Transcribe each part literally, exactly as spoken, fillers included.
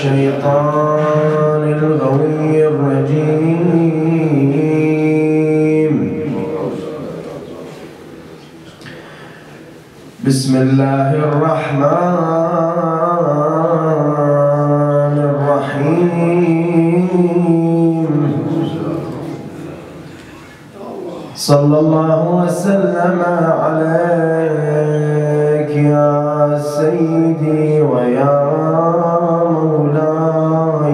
الشيطان الغوي الرجيم. بسم الله الرحمن الرحيم. صلى الله وسلم عليك يا سيدي ويا مولاي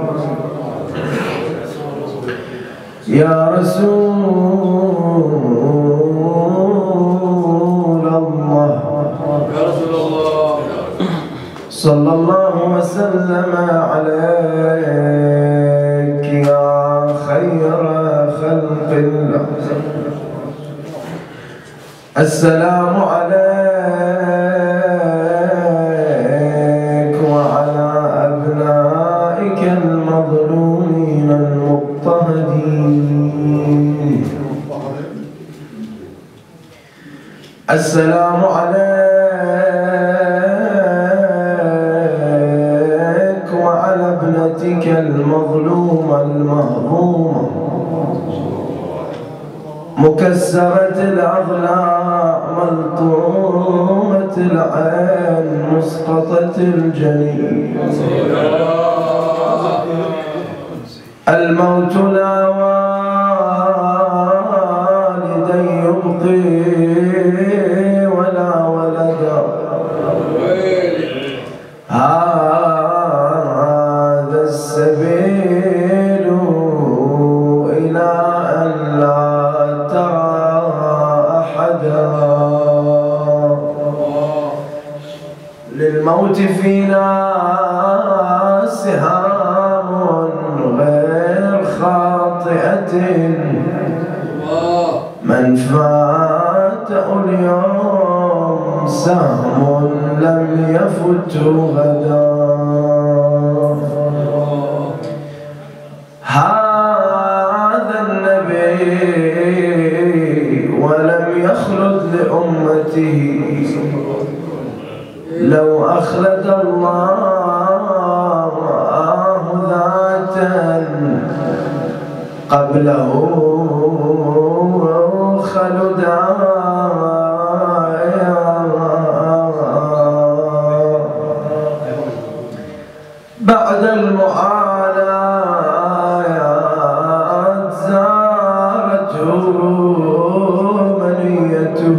يا رسول الله. صلى الله وسلم عليك يا خير خلق الله. السلام عليك وعلى أبنائك المظلومين المضطهدين. السلام عليك وعلى ابنتك المظلومة المهضومة مكسرة الأضلاع ملطومة العين مسقطة الجنين. الموت لا والدي يبقي ولا ولدا. هذا السبيل إلى أن لا ترى أحدا. للموت فينا سهام غير خاطئة. من فاته اليوم سهم لم يفت غدا. هذا النبي ولم يخلد لأمته. لو أخلد الله ذاتا قبله خلدا. بعد المعاناة زارته منيته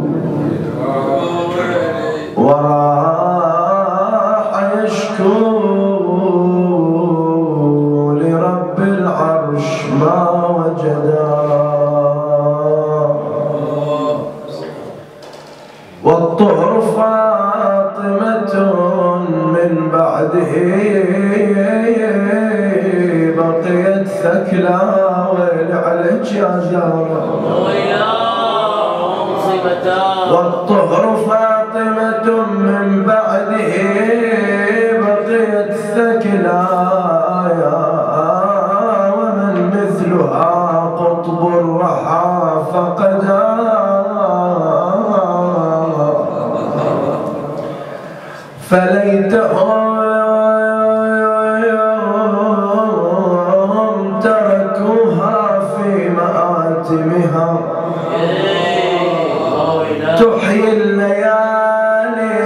وراح يشكو لرب العرش ما وجدا. والطهر فاطمة من بعده بقيت ثكلى. ويل عليك يا زهرة. والطهر فاطمة من بعده بقيت ثكلى. ومن مثلها قطب الرحى فقدا. فليتهم تركوها في مآتمها تحيي الليالي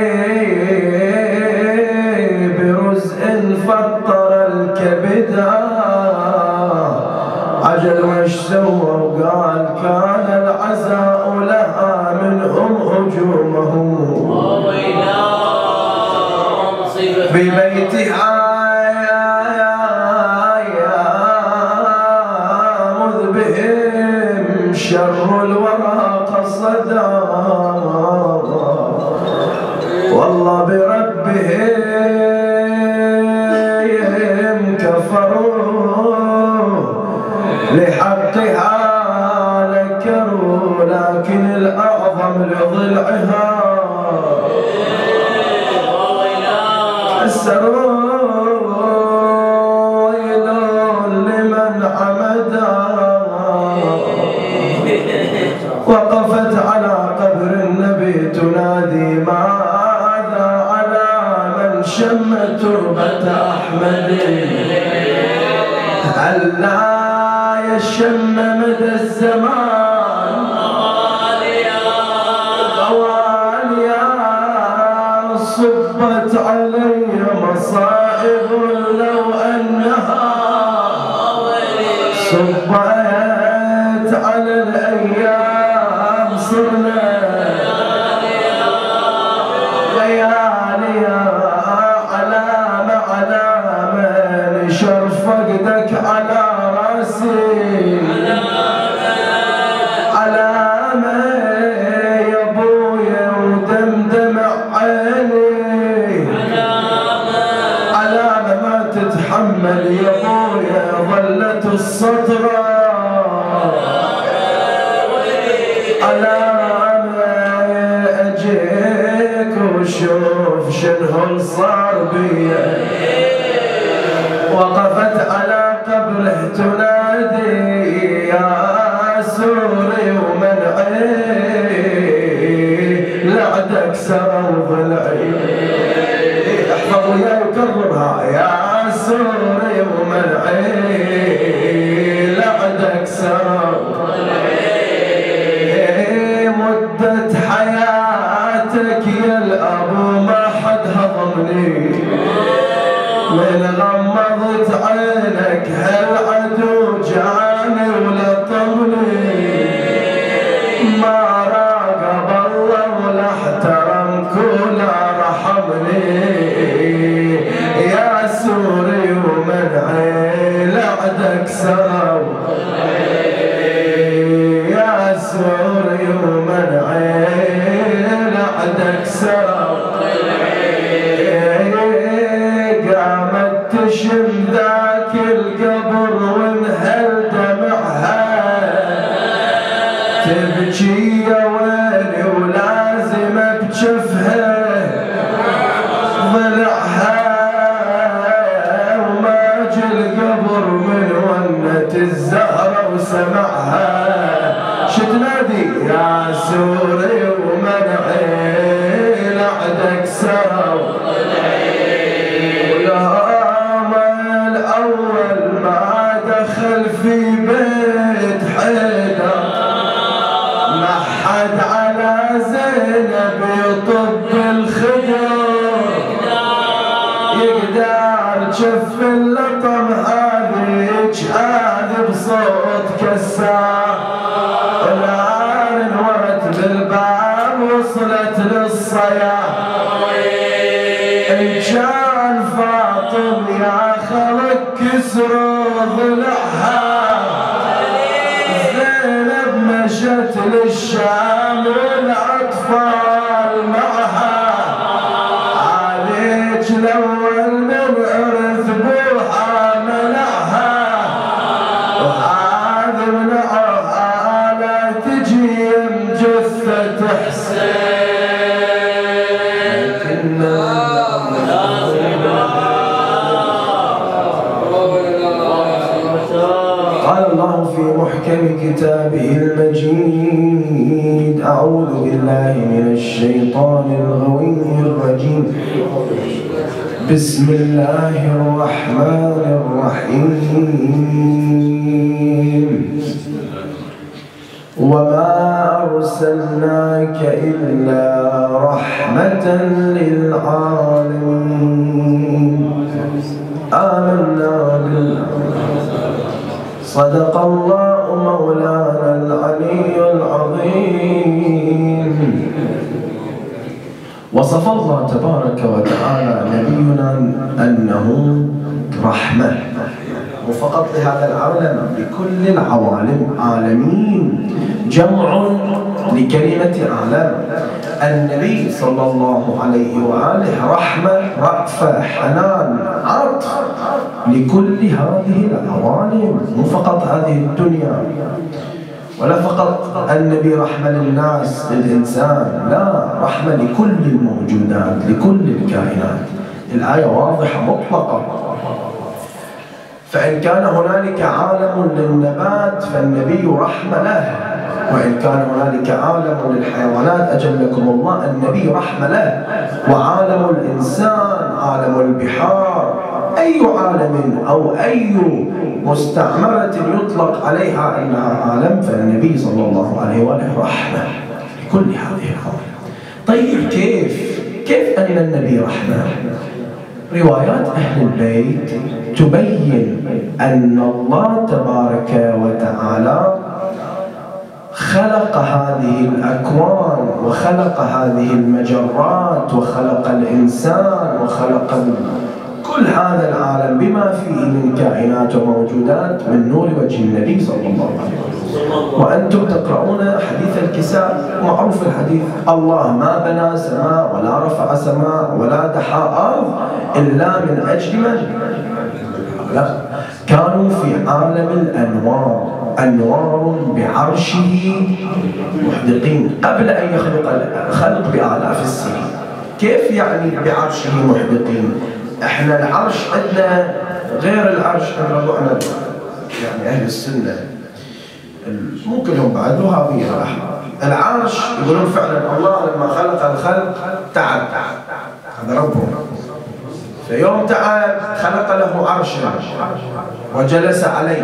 برزء فطر الكبدا. عجل وش سوى وقال كان العزاء لها منهم هجومهم ببيتها مذ بهم شر الورى قصدا. والله بربهم كفروا لحقها نكروا. لكن الأعظم لضلعها ويل لمن عمدا. وقفت على قبر النبي تنادي ماذا على من شم تربة صفة أحمد ألا يشم مدى الزمان غواليا صبت علي مصائب لو أنها صبت على الأيام صرنا لياليا علامة علامة نشر فقدك على راسي علامة يا ابويا ودمدم عيني علامة ما تتحمل يا ابويا ظلت السطرة علامة اجيك وشوف شنو صار بيا وقفت على قبره تنادي يا سوري ومنعي لعدك سروا ضلعي احفظ وياي وكررها يا سوري ومنعي لعدك سروا ضلعي مدة حياتك يا الأبو ما حد هضمني من غمضت عينك هالعدو جاني ولطمني ما راقب الله ولا احترمك ولا رحمني يا سوري ومنعي لعدك سروا يا سوري ومنعي لعدك سروا تشم ذاك القبر وانهل دمعها تبكي يا ويلي ولازم بجفها ضلعها وما جي القبر من ونة الزهرة وسمعها شتنادي يا سوري ومنعي لعدك سروا أول ما دخل في بيت حيدر ما حد على زينب يطب الخدر يقدر جف اللطم هذيك هذي بصوت كسار النار انورت بالباب وصلت للصيام إن كان فاطم يا خلق كسروا ضلعها زينب مشت للشام والأطفال معها عليك الأول من عرف بوحة منعها وهذا منعها لا تجي مجثة حسين في محكم كتابه المجيد أعوذ بالله من الشيطان الغوي الرجيم بسم الله الرحمن الرحيم وما أرسلناك إلا رحمة للعالمين آمنا بالله صدق الله مولانا العلي العظيم. وصف الله تبارك وتعالى نبينا أنه رحمة، وفقط لهذا العالم لكل العوالم، عالمين جمع لكلمة عالم. النبي صلى الله عليه وآله رحمة، رأفة، حنان، عطف لكل هذه العوالم، مو فقط هذه الدنيا. ولا فقط النبي رحمة للناس للإنسان، لا، رحمة لكل الموجودات لكل الكائنات. الآية واضحة مطلقة. فإن كان هنالك عالم للنبات فالنبي رحمة له، وإن كان هنالك عالم للحيوانات أجلكم الله النبي رحمة له، وعالم الإنسان عالم البحار أي عالم أو أي مستعمرة يطلق عليها أنها عالم، فالنبي صلى الله عليه وآله رحمة لكل هذه العوالم. طيب كيف كيف أن النبي رحمة؟ روايات أهل البيت تبين أن الله تبارك وتعالى خلق هذه الأكوان وخلق هذه المجرات وخلق الإنسان وخلق كل هذا العالم بما فيه من كائنات وموجودات من نور وجه النبي صلى الله عليه وسلم. وأنتم تقرؤون حديث الكساء، معروف الحديث: الله ما بنى سماء ولا رفع سماء ولا دحى أرض إلا من أجل من؟ لا، كانوا في عالم الأنوار، أنوار بعرشه محدقين قبل أن يخلق الخلق بآلاف السنين. كيف يعني بعرشه محدقين؟ احنا العرش عندنا غير العرش عند ربعنا يعني أهل السنة، مو كلهم بعد وهابية. العرش يقولون فعلا الله لما خلق الخلق تعب، هذا ربهم، في يوم تعب خلق له عرشا وجلس عليه.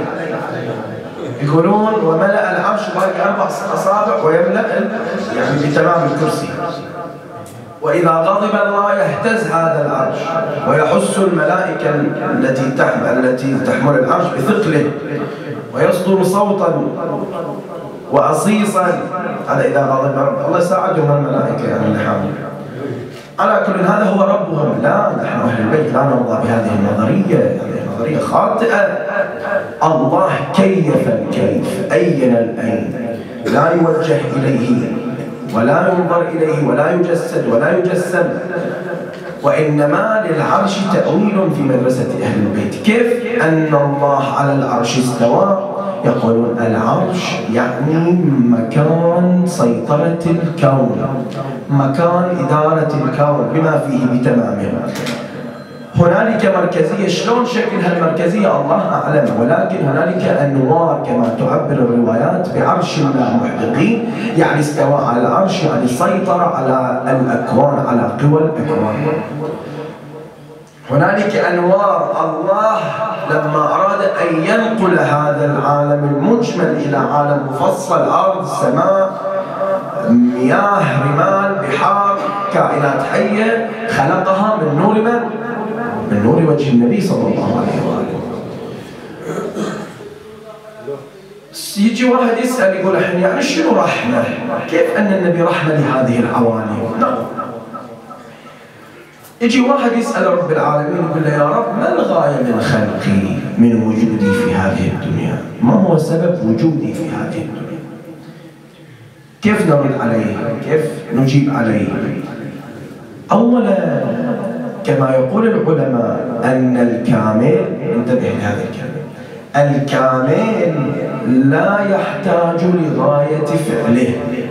يقولون وملأ العرش باقي أربع أصابع ويملأ يعني بتمام الكرسي. وإذا غضب الله يهتز هذا العرش ويحس الملائكة التي تحمل التي تحمل العرش بثقله ويصدر صوتا وأصيصا. هذا إذا غضب رب الله يساعدهم الملائكة يعني الحامل. على كل هذا هو ربهم. لا، نحن أهل البيت لا نرضى بهذه النظرية، هذه النظرية خاطئة. الله كيف الكيف، أين الأين، لا يوجه إليه ولا ينظر إليه ولا يجسد ولا يجسم، وإنما للعرش تأويل في مدرسة أهل البيت. كيف أن الله على العرش استوى؟ يقولون العرش يعني مكان سيطرة الكون، مكان إدارة الكون بما فيه بتمامه. هنالك مركزية، شلون شكلها المركزية الله أعلم، ولكن هنالك أنوار كما تعبر الروايات بعرش الله محدقين، يعني استوى على العرش يعني سيطر على الأكوان، على قوى الأكوان. هنالك أنوار. الله لما أراد أن ينقل هذا العالم المجمل إلى عالم مفصل، أرض، سماء، مياه، رمال، بحار، كائنات حية، خلقها من نور من؟ من نور وجه النبي صلى الله عليه وآله. يجي واحد يسأل يقول الحين يعني شنو رحمة؟ كيف أن النبي رحمة لهذه العوالم؟ نعم. يجي واحد يسأل رب العالمين يقول له: يا رب ما الغاية من خلقي، من وجودي في هذه الدنيا؟ ما هو سبب وجودي في هذه الدنيا؟ كيف نرد عليه؟ كيف نجيب عليه؟ أولا كما يقول العلماء أن الكامل، انتبه لهذا الكلام، الكامل لا يحتاج لغاية فعله،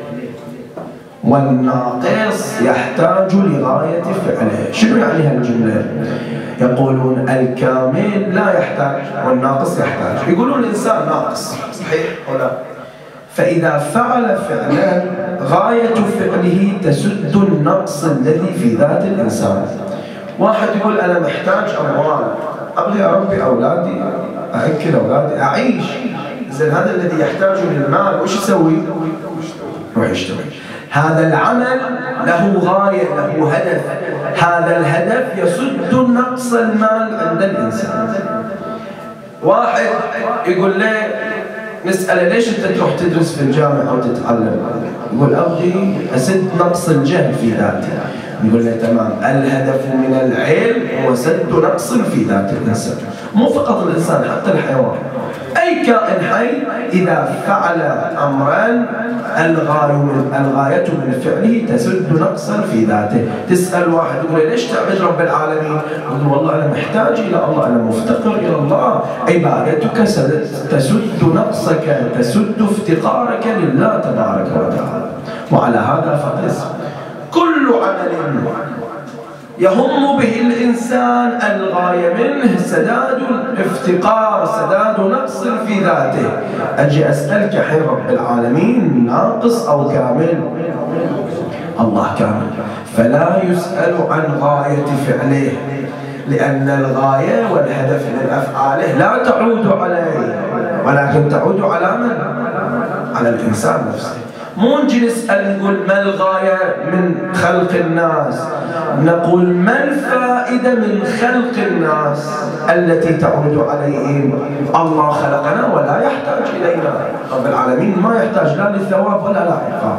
والناقص يحتاج لغاية فعله. شنو يعني هالجملة؟ يقولون الكامل لا يحتاج والناقص يحتاج. يقولون الإنسان ناقص، صحيح ولا؟ فإذا فعل فعلا غاية فعله تسد النقص الذي في ذات الإنسان. واحد يقول أنا محتاج أموال، أبغي أربي أولادي، أأكل أولادي، أعيش. إذن هذا الذي يحتاج للمال وش يسوي؟ يروح يشتغل. هذا العمل له غاية، له هدف. هذا الهدف يسد نقص المال عند الإنسان. واحد يقول له، نسأله ليش أنت تروح تدرس في الجامعة أو تتعلم؟ يقول أبغي أسد نقص الجهل في ذاتي. يقول له تمام، الهدف من العلم هو سد نقص في ذات الإنسان. مو فقط الإنسان، حتى الحيوان، أي كائن حي إذا فعل أمرا الغاية من فعله تسد نقصا في ذاته. تسأل واحد يقول ليش تعبد رب العالمين؟ يقول والله أنا محتاج إلى الله، أنا مفتقر إلى الله. عبادتك تسد نقصك، تسد افتقارك لله تبارك وتعالى. وعلى هذا فقس كل عمل يهم به الإنسان الغاية منه سداد الافتقار، سداد نقص في ذاته. أجي أسألك حين رب العالمين ناقص أو كامل؟ الله كامل، فلا يسأل عن غاية فعله. لأن الغاية والهدف من أفعاله لا تعود عليه ولكن تعود على من؟ على الإنسان نفسه. مو نجي نسأل نقول ما الغاية من خلق الناس، نقول ما الفائدة من خلق الناس التي تعود عليهم. الله خلقنا ولا يحتاج إلينا، رب العالمين ما يحتاج لا للثواب ولا للعقاب.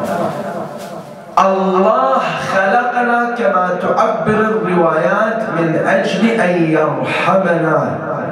الله خلقنا كما تعبر الروايات من أجل أن يرحمنا.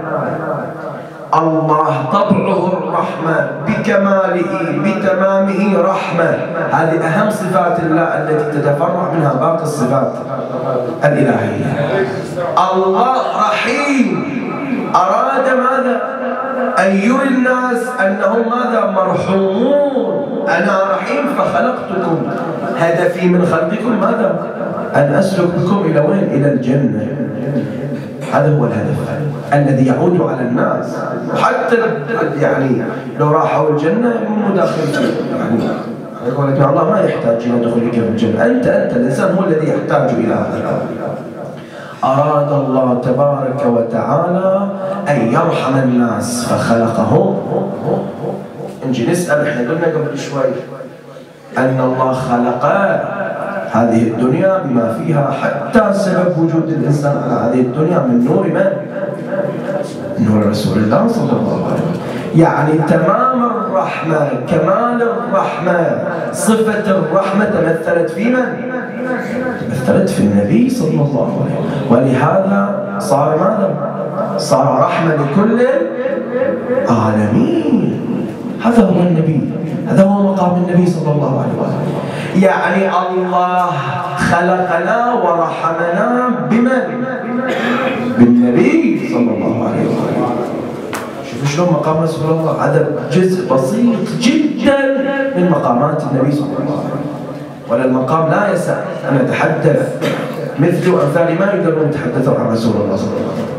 الله طبعه الرحمة بكماله بتمامه رحمة، هذه أهم صفات الله التي تتفرع منها باقي الصفات الإلهية. الله رحيم، أراد ماذا؟ أن يري الناس أنهم ماذا؟ مرحومون. أنا رحيم فخلقتكم، هدفي من خلقكم ماذا؟ أن أسلك بكم إلى وين؟ إلى الجنة. هذا هو الهدف الذي يعود على الناس. حتى يعني لو راحوا الجنة مو داخل يعني يقول لك الله ما يحتاج إلى دخولك في الجنة، أنت أنت الإنسان هو الذي يحتاج إلى هذا. أراد الله تبارك وتعالى أن يرحم الناس فخلقهم. نجي نسأل، احنا قلنا قبل شوي أن الله خلق هذه الدنيا بما فيها، حتى سبب وجود الإنسان على هذه الدنيا من نور من؟ نور رسول الله صلى الله عليه وسلم. يعني تمام الرحمة، كمال الرحمة، صفة الرحمة تمثلت في من؟ تمثلت في النبي صلى الله عليه وسلم، ولهذا صار ماذا؟ صار رحمة لكل العالمين. هذا هو النبي، هذا هو مقام النبي صلى الله عليه وسلم. يعني الله خلقنا ورحمنا بمن؟ بالنبي صلى الله عليه وسلم. شوفوا شلون مقام رسول الله، هذا جزء بسيط جدا من مقامات النبي صلى الله عليه وسلم، ولا المقام لا يسع أن أتحدث مثل وأمثال ما يقدرون يتحدثوا عن رسول الله صلى الله عليه وسلم.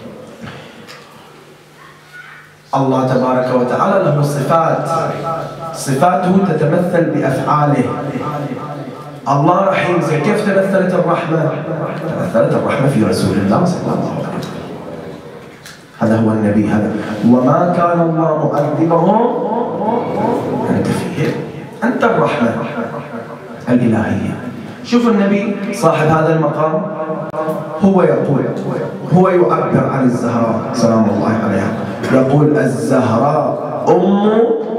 الله تبارك وتعالى له صفات، صفاته تتمثل بأفعاله. الله رحيم، زي كيف تمثلت الرحمة؟ تمثلت الرحمة في رسول الله صلى الله عليه وسلم. هذا هو النبي. هذا وما كان الله مؤدبهم أنت فيه، أنت الرحمة الإلهية. شوف النبي صاحب هذا المقام، هو يقول، هو يعبر عن الزهراء سلام الله عليها، يقول الزهراء أم.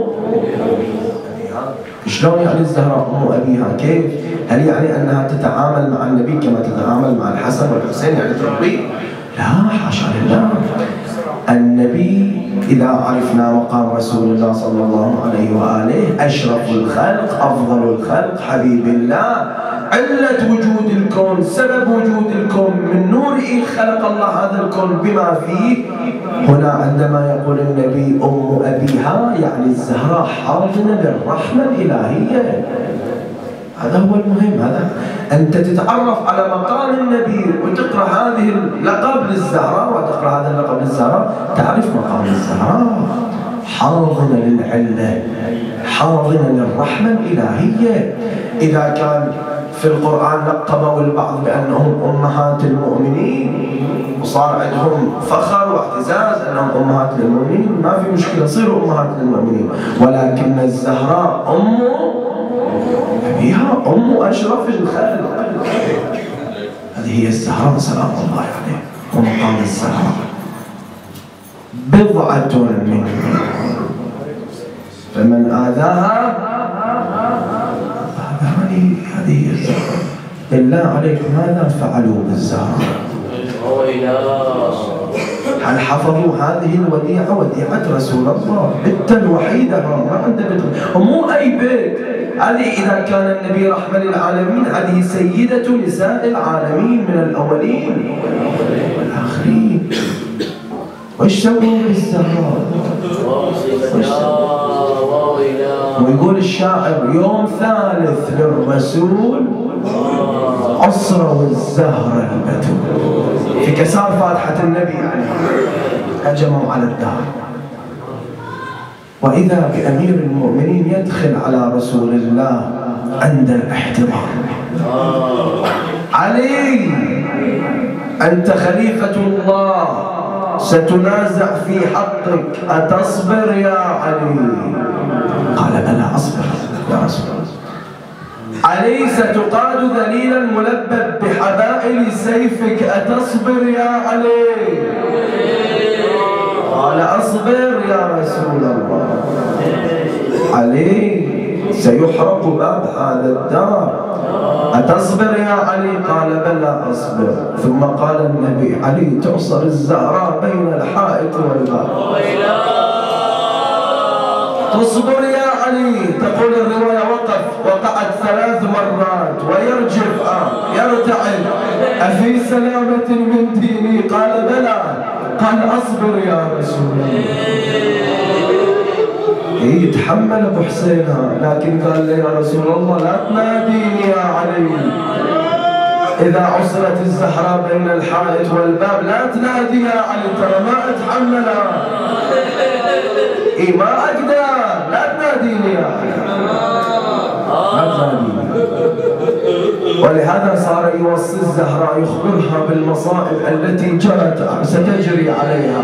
شلون يعني الزهراء أم أبيها؟ كيف؟ هل يعني أنها تتعامل مع النبي كما تتعامل مع الحسن والحسين يعني تربيه؟ لا حاشا لله. النبي إذا عرفنا مقام رسول الله صلى الله عليه وآله، أشرف الخلق، أفضل الخلق، حبيب الله، علة وجود الكون، سبب وجود الكون، من نوره خلق الله هذا الكون بما فيه. هنا عندما يقول النبي أم أبيها يعني الزهراء حاضنة للرحمة الإلهية. هذا هو المهم، هذا أنت تتعرف على مقام النبي وتقرأ هذه اللقب للزهراء وتقرأ هذا اللقب للزهراء، تعرف مقام الزهراء حاضنة للعلة، حاضنة للرحمة الإلهية. إذا كان في القرآن لقبوا البعض بأنهم أمهات المؤمنين وصار عندهم فخر واعتزاز أنهم أمهات للمؤمنين، ما في مشكلة، صيروا أمهات للمؤمنين، ولكن الزهراء أم أبيها، أم أشرف الخلق. هذه هي الزهراء سلام الله عليه. ومقام الزهراء بضعة منه فمن آذاها هذه هذه هي الزهراء. بالله عليكم ماذا فعلوا بالزهراء؟ هل حفظوا هذه الوديعة، وديعة رسول الله، بنت الوحيدة ما عنده بنت، ومو أي بنت، هذه إذا كان النبي رحمة للعالمين هذه سيدة نساء العالمين من الأولين والآخرين. وإيش سووا بالزهراء؟ ويقول الشاعر يوم ثالث للرسول أسروا الزهر البتول. في كسار فاتحة النبي يعني هجموا على الدار، وإذا بأمير المؤمنين يدخل على رسول الله عند الاحتضار. علي أنت خليفة الله، ستنازع في حقك، أتصبر يا علي؟ قال بلى أصبر يا رسول الله. علي ستقاد ذليلا ملبب بحبائل سيفك، أتصبر يا علي؟ قال أصبر يا رسول الله. علي سيحرق باب هذا الدار، أتصبر يا علي؟ قال بلى أصبر. ثم قال النبي: علي تعصر الزهراء بين الحائط والباب. تصبر يا علي؟ تقول الرواية وقف، وقعت ثلاث مرات ويرجف آه يرتعد: أفي سلامة من ديني؟ قال بلى. قال أصبر يا رسول الله. يتحمل أبو حسين، لكن قال لي يا رسول الله لا تناديني يا علي، إذا عصرت الزهراء بين الحائط والباب لا تنادي يا علي، ترى ما أتحملها، إيه ما أقدر، لا تناديني يا علي، لا تناديني. ولهذا صار يوصي الزهراء يخبرها بالمصائب التي جرت ستجري عليها.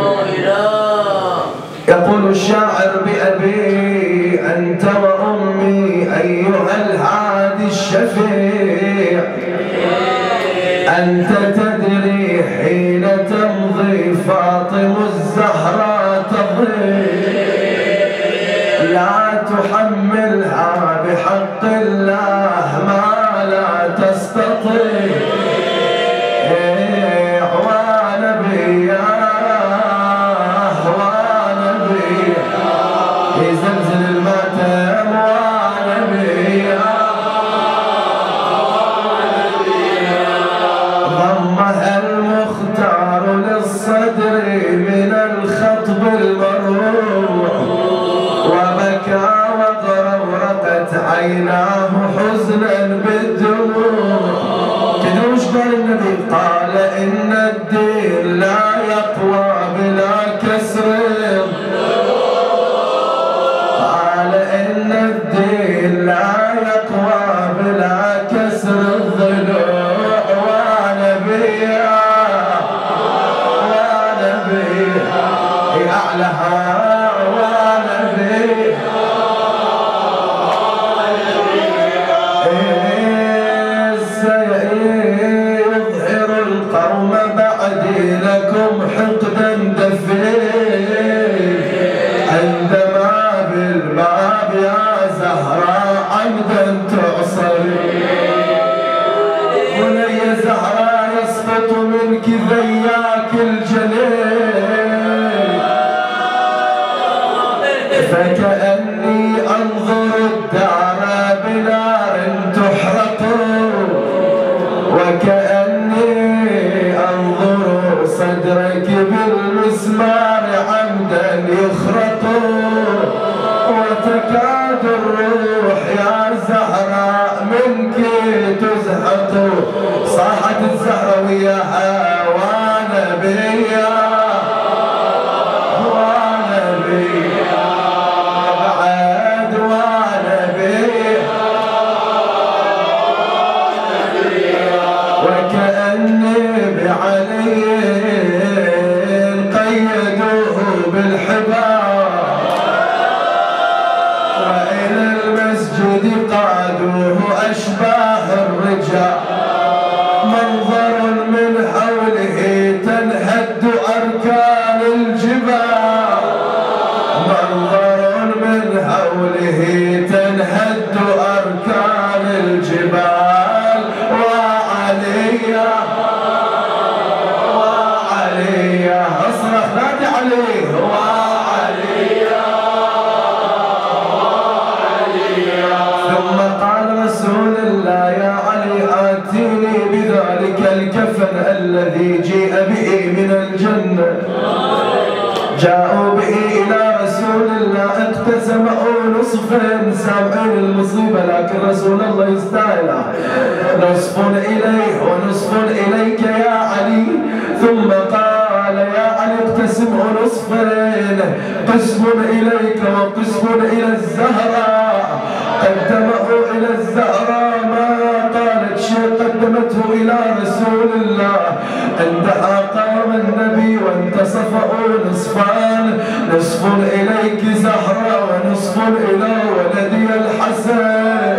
يقول الشاعر: بأبي أنت وأمي أيها الهادي الشفيع، أنت تدري حين تمضي فاطم الزهراء تضيع، لا تحملها بحق الله ما لا تستطيع، ونبي زلزل الماتم ونبي ضمها المختار للصدر من الخطب المروع، وبكى وغرقت عيناه حزنا بالدموع. تدري وش قال النبي؟ قال: إن الدين لا يقوى بلا كسر، الدين لا يقوى بلا كسر الضلوع، ونبيا ونبيا أعلها ونبيا سيظهر القوم بعدي لكم حقدا دفين، عندما بالباب يا زهراء عمدا تعصري، بني زهراء يسقط منك ذياك الجليل، فكأني أنظر الدار بنار تحرق، وكأني أنظر صدرك بالمسمار عمدا يخرق، وتكاد الروح يا زهراء منك تزهق. صاحت الزهرة وياها: ونبيا ونبيا بعد ونبيا، وكأني بعلي قيدوه بالحبال، وإلى المسجد قادوه أشباه الرجال، منظر من حوله تنهد أركان الجبال، منظر من حوله تنهد أركان الجبال، وعليا وعليا اصرخ نادي عليه، وعليا ثم قال رسول الله: يا علي آتيني بذلك الكفن الذي جيء به من الجنة. جاءوا به إلى رسول الله، اقتسموا نصفين، سامعين المصيبة لكن رسول الله يستاهل، نصف إليه ونصف إليك يا علي. ثم قال: يا علي اقتسمه نصفين، قسم إليك وقسم إلى الزهراء. قدمه إلى الزهراء، ما قالت شيء، قدمته فأرسلته إلى رسول الله. عندها قام النبي وانتصفه نصفان، نصف إليك زهرة ونصف إلى ولدي الحسن.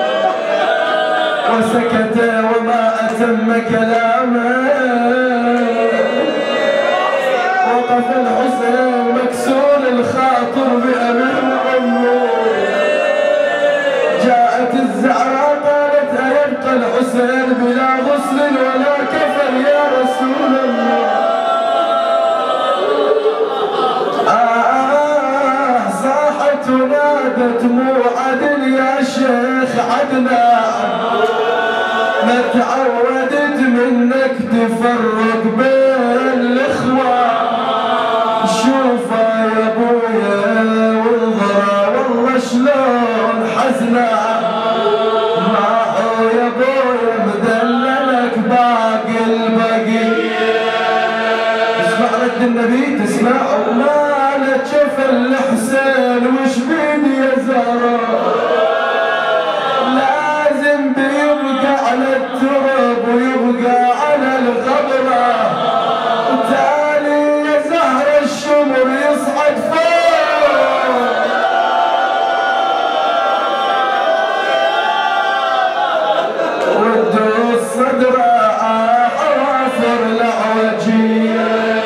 وسكت وما أتم كلامه. وقف الحسين مكسور الخاطر بأمر أمه. جاءت الزهراء قالت أيبقى الحسين بلا غسل ولا كفن يا رسول الله؟ آه صاحت ونادت مو عدل يا شيخ عدنان، ما تعودت منك تفرق بين الإخوة. شوفها يا ابويا وانظرها والله شلون حزنة. ما هو يا ابويا مدللك باقي البقية. اسمع رد النبي تسمع ومالك شوف الحسين وش بيدي يا زهراء. لازم بيبقى على التراب ويبقى على الغبرة. وتالي يا زهر الشمر يصعد فوق. ودوس صدره حوافر العوجية.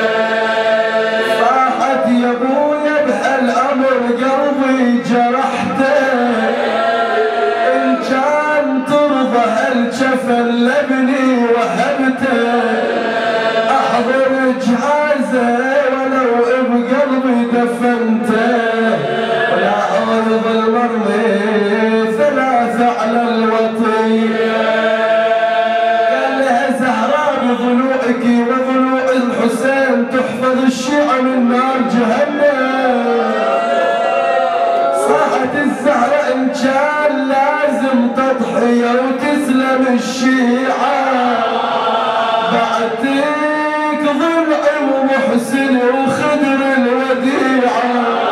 صاحت يا ابويا بهالامر قلبي جرحته. ان كان ترضى هالجفن لابني وهبته. احضر جهازه ولو بقلبي دفنته. ولا ارض المرمي ثلاثة على الوطية. قال لها زهراء بضلوعك وضلوع الحسين تحفظ الشيعة من نار جهنم. صاحت الزهراء ان كان لازم تضحية وتسلم الشيعة. بعتك ضلعي ومحسن وخدر الوديعة.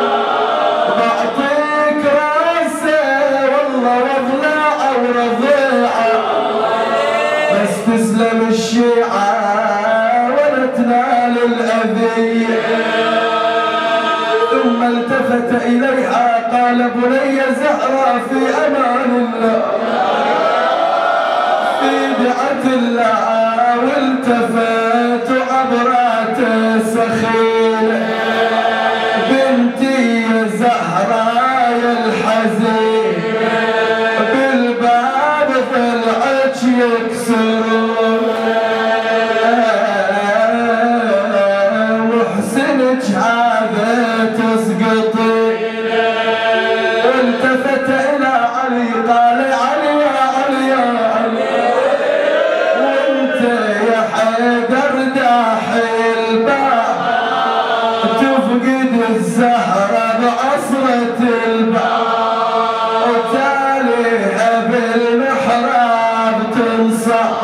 بعطيك راسه والله وضلعه ورضيعه. بس تسلم الشيعة ولا تنال الأذية. ثم التفت إليها قال بني زهرة في أمان الله في دعة الله. والتفت عبرات سخيل بنتي يا زهراء يا الحزين. بالباب ضلعك يكسرون وحسنك هذا تسقطي. والتفت إلى علي قال علي يا علي يا علي وانت يا حيدر داحي الباب. تفقد الزهرة بعصرة الباب. وتاليها بالمحراب تنصب.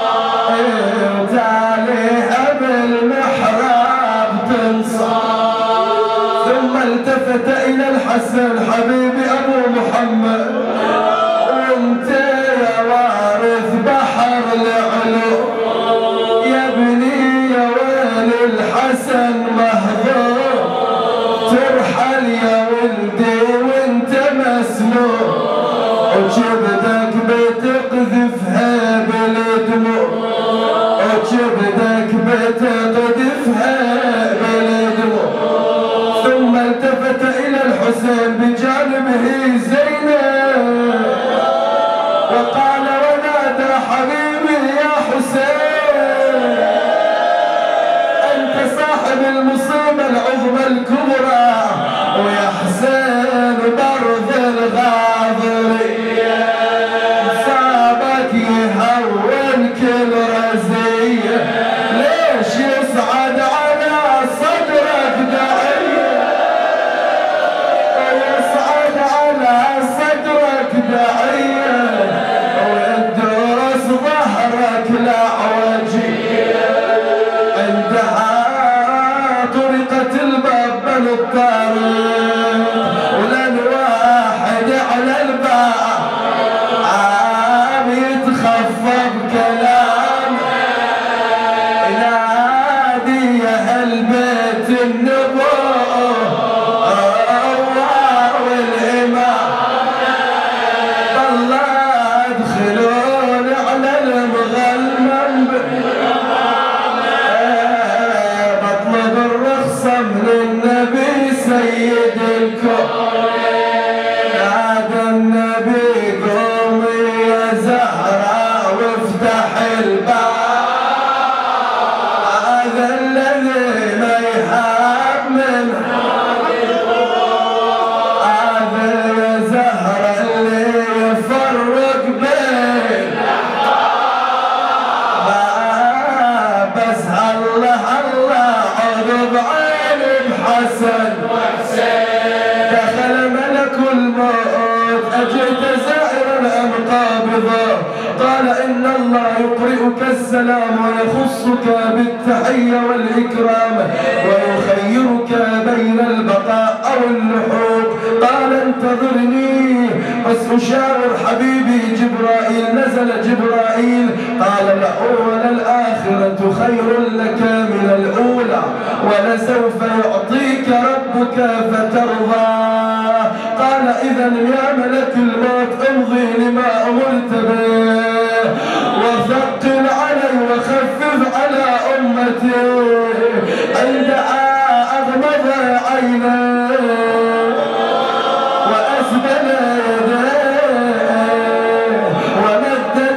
وتاليها بالمحراب تنصب. ثم التفت إلى الحسن حبيبي أبو محمد وانت يا وارث بحر العلو. يا ابني يا ويل الحسن مهضوم. ترحل يا ولدي وانت مسموم. وجبدك بتقذفها بالدموع. وجبدك بتقذفها بالدموع. ثم التفت إلى الحسين بجانبه زينب وقال ونادى حبيبي يا حسين أنت صاحب المصيبة العظمى الكبرى. ويا حسين برد الغاضرية صابك يهون كل رزية. ليش يصعد على صدرك داعية؟ ويصعد على صدرك داعية ويدرس ظهرك الأعوجية. عندها طرقت الباب بن الطارق ولن واحد على الباب عام يتخفف كلام. النبوة والإمام الله يدخلون على المغلمن بطلب الرخصة من النبي سيد الكون نادى النبي قومي يا زهراء وافتح الباب هذا الذي ما يهاب من هذا يا زهرة اللي يفرق بين بس الله الله عرض عيني بحسن دخل ملك الموت أجئت زائرا أم قابضا قال إن الله يقرئك السلام ويخصك بالتحية والإكرام ويخيرك بين البقاء أو اللحوق قال انتظرني بس أشاور حبيبي جبرائيل نزل جبرائيل قال الأولى الآخرة خير لك من الأولى ولسوف يعطيك ربك فترضى قال إذا يا ملك الموت امضي لما أمرت به وثقل علي وخفف على أمتي عند أغمض عيني وأسبل يديه ومدد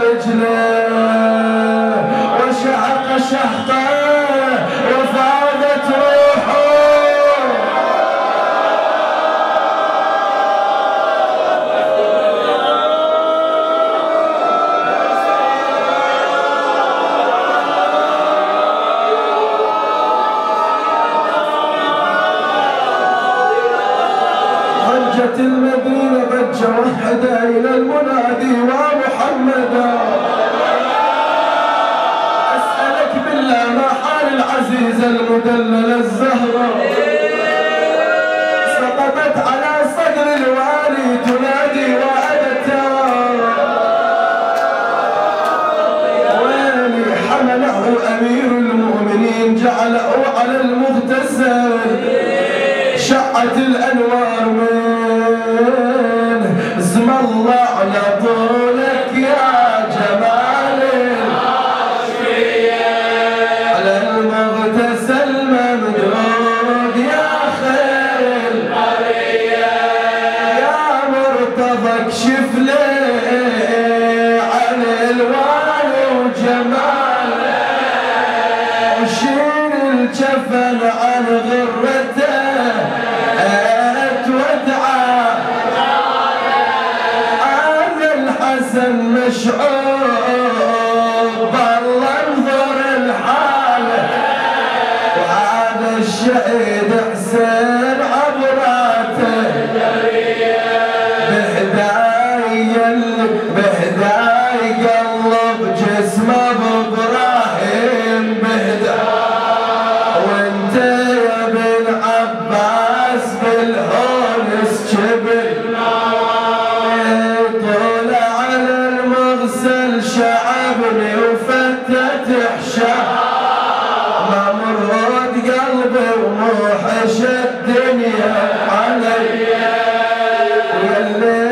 رجليه وشعق شهقه وفاضت روحه المدينة بج وحدا إلى المنادي ومحمدا أسألك بالله ما حال العزيزة المدللة الزهرة سقطت على صدر الوالي تنادي وأبتا ويلي حمله أمير المؤمنين جعله على المغتسل شعت الأنوار من اسم الله على طولك يا جمال العاشقية على المغتسل ممدود يا خير البرية يا مرتضى اكشف لي عن الوالي وجماله وشيل الجفن عن غرته مشعوب بالله انظر الحالة وهذا الشهيد حسين عبراته بهداي بهداي قلب جسمه بابراهيم بهداي وانت يا ابن عباس بالهون اسجبل شعبني وفتت حشا ممرود قلبي وموحش الدنيا علي واللي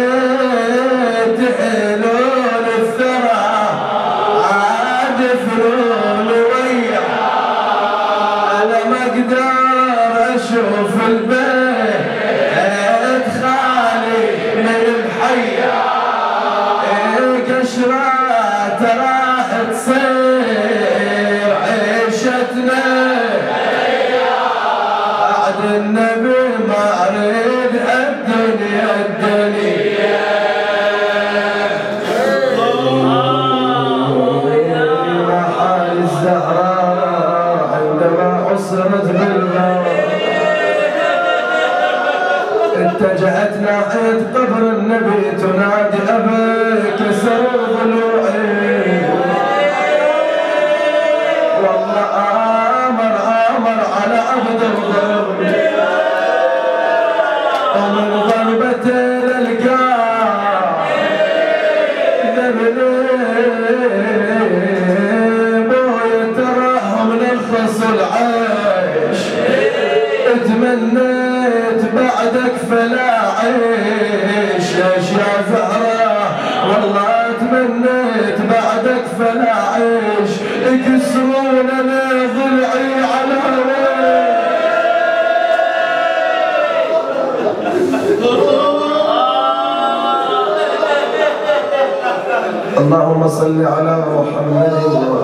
تحلون الثرى عاد فنون ويا انا ما اقدر اشوف البيت خالي من الحية قشرة راح تصير عيشتنا بعد النبي ما اريد الدنيا الدنيا محال الزهراء عندما عصرت بالغار اتجهت ناحية قبر النبي تنادي أبي كسر ضلوعي والله آمر آمر على عبد الضرب ومن ضربة للقاع ذبني بوي تراهم لخص العيش تمنيت بعدك فلا عيش ليش يا زهرة والله تمنيت بعدك فلا عيش يكسرون انا ضلعي على هواك اللهم صل على محمد